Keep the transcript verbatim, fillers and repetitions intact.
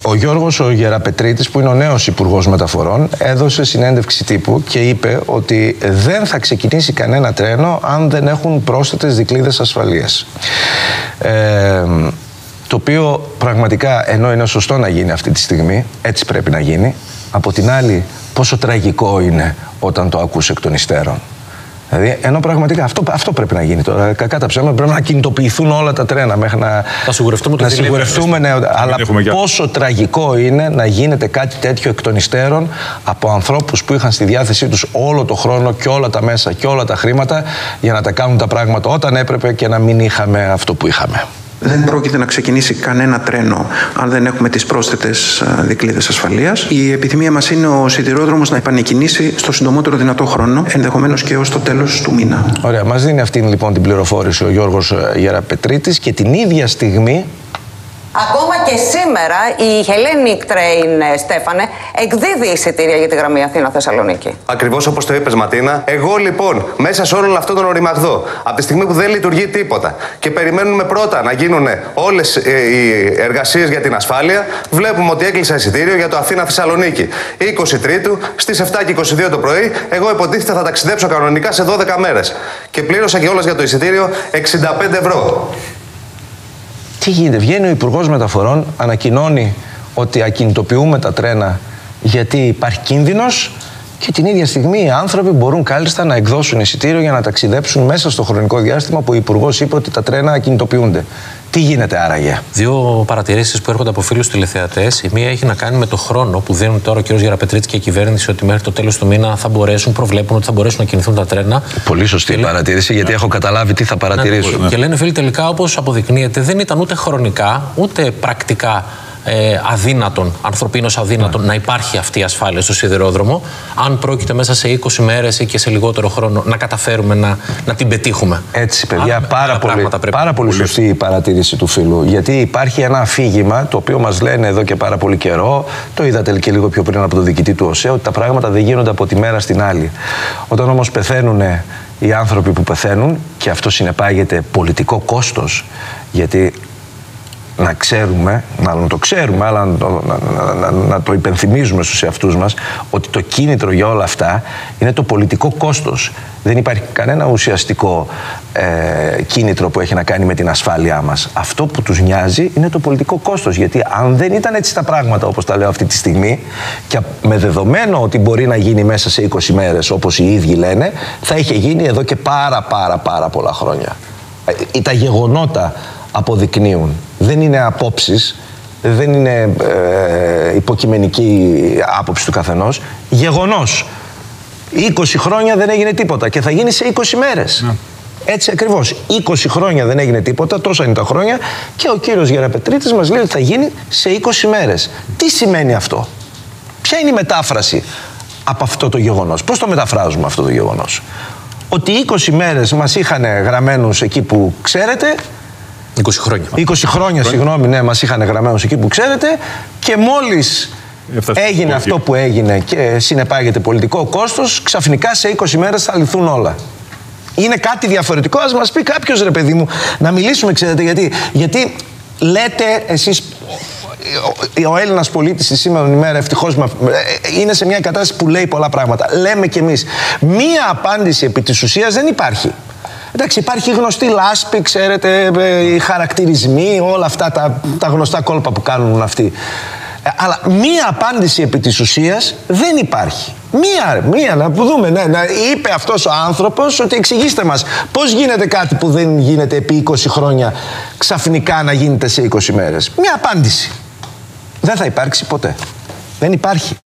Ο Γιώργος ο Γεραπετρίτης, που είναι ο νέος Υπουργός Μεταφορών, έδωσε συνέντευξη τύπου και είπε ότι δεν θα ξεκινήσει κανένα τρένο αν δεν έχουν πρόσθετες δικλείδες ασφαλείας. Ε, το οποίο πραγματικά, ενώ είναι σωστό να γίνει αυτή τη στιγμή, έτσι πρέπει να γίνει. Από την άλλη, πόσο τραγικό είναι όταν το ακούς εκ των υστέρων. Δηλαδή, ενώ πραγματικά αυτό, αυτό πρέπει να γίνει τώρα. Κακά τα ψέματα, πρέπει να κινητοποιηθούν όλα τα τρένα μέχρι να, να σιγουρευτούμε, να σιγουρευτούμε ναι, αλλά πόσο τραγικό είναι να γίνεται κάτι τέτοιο εκ των υστέρων από ανθρώπους που είχαν στη διάθεσή τους όλο το χρόνο και όλα τα μέσα και όλα τα χρήματα για να τα κάνουν τα πράγματα όταν έπρεπε και να μην είχαμε αυτό που είχαμε. Δεν πρόκειται να ξεκινήσει κανένα τρένο αν δεν έχουμε τις πρόσθετες δικλείδες ασφαλείας. Η επιθυμία μας είναι ο σιδηρόδρομος να επανεκκινήσει στο συντομότερο δυνατό χρόνο, ενδεχομένως και ως το τέλος του μήνα. Ωραία, μας δίνει αυτήν λοιπόν την πληροφόρηση ο Γιώργος Γεραπετρίτης και την ίδια στιγμή. Ακόμα και σήμερα η Hellenic Train, Στέφανε, εκδίδει εισιτήρια για τη γραμμή Αθήνα-Θεσσαλονίκη. Ακριβώς όπως το είπες, Ματίνα. Εγώ λοιπόν, μέσα σε όλο αυτόν τον οριμαγδό, από τη στιγμή που δεν λειτουργεί τίποτα και περιμένουμε πρώτα να γίνουν όλες ε, οι εργασίες για την ασφάλεια, βλέπουμε ότι έκλεισα εισιτήριο για το Αθήνα-Θεσσαλονίκη. είκοσι τρίτου στις επτά και είκοσι δύο το πρωί, εγώ υποτίθεται θα ταξιδέψω κανονικά σε δώδεκα μέρες. Και πλήρωσα κιόλας για το εισιτήριο εξήντα πέντε ευρώ. Τι γίνεται, βγαίνει ο Υπουργός Μεταφορών, ανακοινώνει ότι ακινητοποιούμε τα τρένα γιατί υπάρχει κίνδυνος και την ίδια στιγμή οι άνθρωποι μπορούν κάλλιστα να εκδώσουν εισιτήριο για να ταξιδέψουν μέσα στο χρονικό διάστημα που ο Υπουργός είπε ότι τα τρένα ακινητοποιούνται. Τι γίνεται άραγε? Δύο παρατηρήσεις που έρχονται από φίλους τηλεθεατές. Η μία έχει να κάνει με το χρόνο που δίνουν τώρα ο κ. Γεραπετρίτης και η κυβέρνηση, ότι μέχρι το τέλος του μήνα θα μπορέσουν, προβλέπουν ότι θα μπορέσουν να κινηθούν τα τρένα. Πολύ σωστή και παρατήρηση, γιατί έχω καταλάβει τι θα παρατηρήσω. Ναι, και λένε φίλοι, τελικά όπως αποδεικνύεται, δεν ήταν ούτε χρονικά ούτε πρακτικά Ε, αδύνατον, ανθρωπίνως αδύνατον, yeah. να υπάρχει αυτή η ασφάλεια στο σιδηρόδρομο, αν πρόκειται μέσα σε είκοσι μέρες ή και σε λιγότερο χρόνο να καταφέρουμε να, να την πετύχουμε. Έτσι, παιδιά, αν, πάρα, πολύ, πάρα πολύ σωστή η παρατήρηση του φίλου. Γιατί υπάρχει ένα αφήγημα το οποίο μας λένε εδώ και πάρα πολύ καιρό, το είδατε και λίγο πιο πριν από το διοικητή του ΟΣΕ, ότι τα πράγματα δεν γίνονται από τη μέρα στην άλλη. Όταν όμως πεθαίνουν οι άνθρωποι που πεθαίνουν, και αυτό συνεπάγεται πολιτικό κόστος, γιατί να ξέρουμε, μάλλον το ξέρουμε, αλλά να το, να, να, να το υπενθυμίζουμε στους εαυτούς μας ότι το κίνητρο για όλα αυτά είναι το πολιτικό κόστος. Δεν υπάρχει κανένα ουσιαστικό ε, κίνητρο που έχει να κάνει με την ασφάλειά μας. Αυτό που τους νοιάζει είναι το πολιτικό κόστος. Γιατί αν δεν ήταν έτσι τα πράγματα, όπως τα λέω αυτή τη στιγμή, και με δεδομένο ότι μπορεί να γίνει μέσα σε είκοσι μέρες, όπως οι ίδιοι λένε, θα είχε γίνει εδώ και πάρα πάρα πάρα πολλά χρόνια. Ε, τα γεγονότα αποδεικνύουν. Δεν είναι απόψεις, δεν είναι ε, υποκειμενική άποψη του καθενός. Γεγονός. είκοσι χρόνια δεν έγινε τίποτα και θα γίνει σε είκοσι μέρες. Ναι. Έτσι ακριβώς. είκοσι χρόνια δεν έγινε τίποτα, τόσα είναι τα χρόνια, και ο κύριος Γεραπετρίτης μας λέει ότι θα γίνει σε είκοσι μέρες. Τι σημαίνει αυτό? Ποια είναι η μετάφραση από αυτό το γεγονός? Πώς το μεταφράζουμε αυτό το γεγονός? Ότι είκοσι μέρες μας είχαν γραμμένους εκεί που ξέρετε, είκοσι χρόνια. είκοσι χρόνια, συγγνώμη, ναι, μας είχαν γραμμένους εκεί που ξέρετε, και μόλις έγινε αυτό που έγινε και συνεπάγεται πολιτικό κόστος, ξαφνικά σε είκοσι μέρες θα λυθούν όλα. Είναι κάτι διαφορετικό? Ας μας πει κάποιος, ρε παιδί μου, να μιλήσουμε, ξέρετε, γιατί, γιατί λέτε εσείς, ο Έλληνας πολίτης τη σήμερα ημέρα ευτυχώς είναι σε μια κατάσταση που λέει πολλά πράγματα. Λέμε κι εμείς. Μία απάντηση επί της ουσίας δεν υπάρχει. Εντάξει, υπάρχει γνωστή λάσπη, ξέρετε, οι χαρακτηρισμοί, όλα αυτά τα, τα γνωστά κόλπα που κάνουν αυτοί. Αλλά μία απάντηση επί της ουσίας δεν υπάρχει. Μία, μία, να δούμε, ναι, να είπε αυτός ο άνθρωπος ότι εξηγήστε μας πώς γίνεται κάτι που δεν γίνεται επί είκοσι χρόνια ξαφνικά να γίνεται σε είκοσι μέρες. Μία απάντηση. Δεν θα υπάρξει ποτέ. Δεν υπάρχει.